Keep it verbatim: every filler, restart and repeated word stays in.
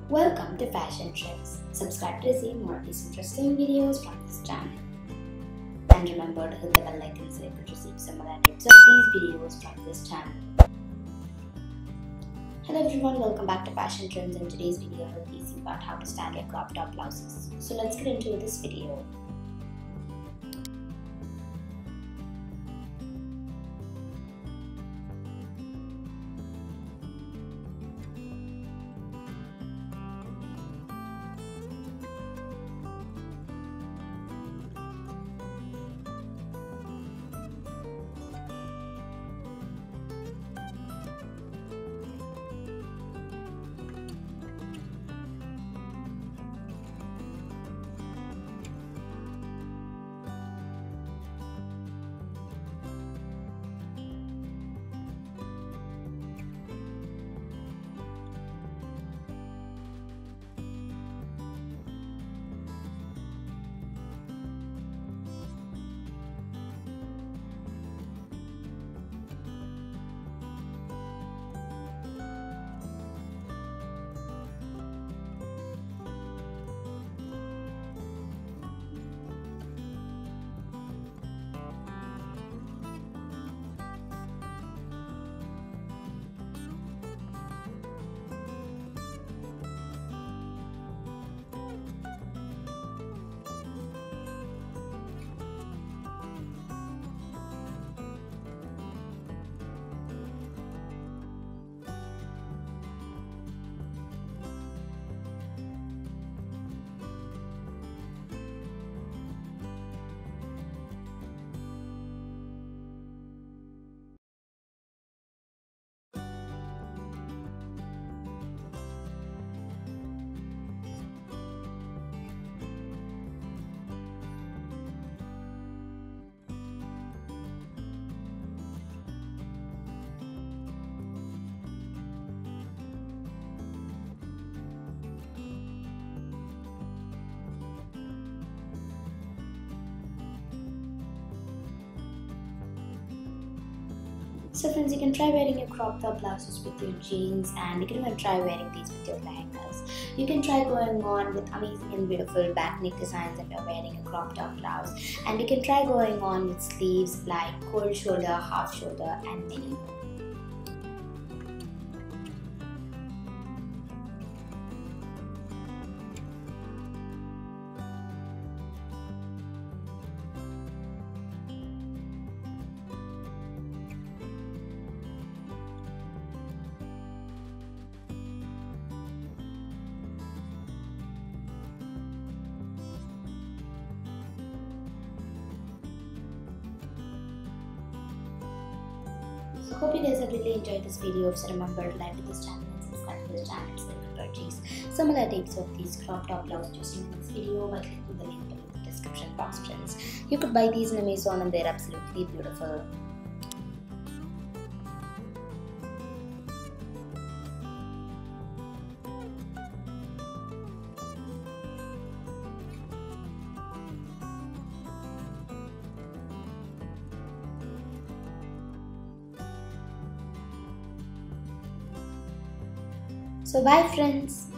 Welcome to Fashion Trends. Subscribe to receive more of these interesting videos from this channel. And remember to hit the bell icon so you can receive similar updates of these videos from this channel. Hello everyone, welcome back to Fashion Trends. In today's video, I will be teaching about how to style your crop top blouses. So let's get into this video. So friends, you can try wearing your crop top blouses with your jeans, and you can even try wearing these with your lehengas. You can try going on with amazing and beautiful back neck designs if you're wearing a crop top blouse, and you can try going on with sleeves like cold shoulder, half shoulder and many more. So hope you guys have really enjoyed this video. So remember to like to this channel and subscribe to this channel so you can purchase similar types of these crop top blouses just in this video by clicking the link below the description box, friends. You could buy these in Amazon and they're absolutely beautiful. So bye friends.